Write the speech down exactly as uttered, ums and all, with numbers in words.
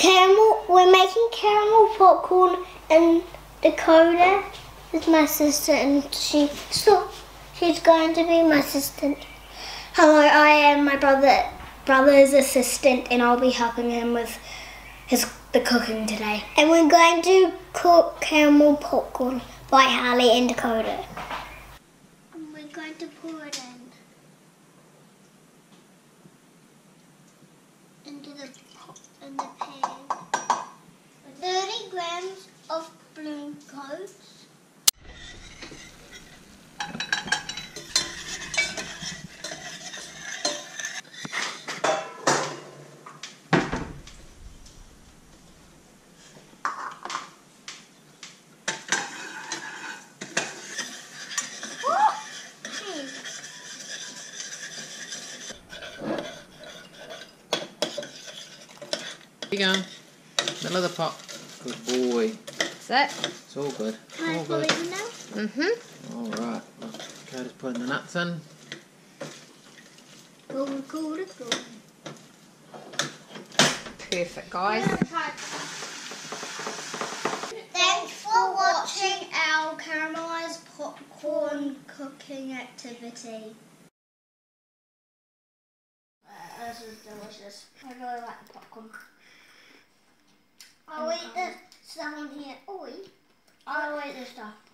caramel. We're making caramel popcorn, and Dakota is my sister, and she so she's going to be my assistant. Hello, I am my brother brother's assistant, and I'll be helping him with his the cooking today. And we're going to cook caramel popcorn by Harley and Dakota. And we're going to pour it in into the pot in the pan. thirty grams of bloom coats. Here you go. Middle of the pot. Good boy. That's it. It's all good. Can I all pour good. it in now? Mm-hmm. Alright. Dakota's putting the nuts in. Cool, cool, cool. Perfect, guys. Thanks for watching our caramelized popcorn cooking activity. Uh, this is delicious. I really like the popcorn. I'll eat the stuff on here. Oi. I'll eat the stuff.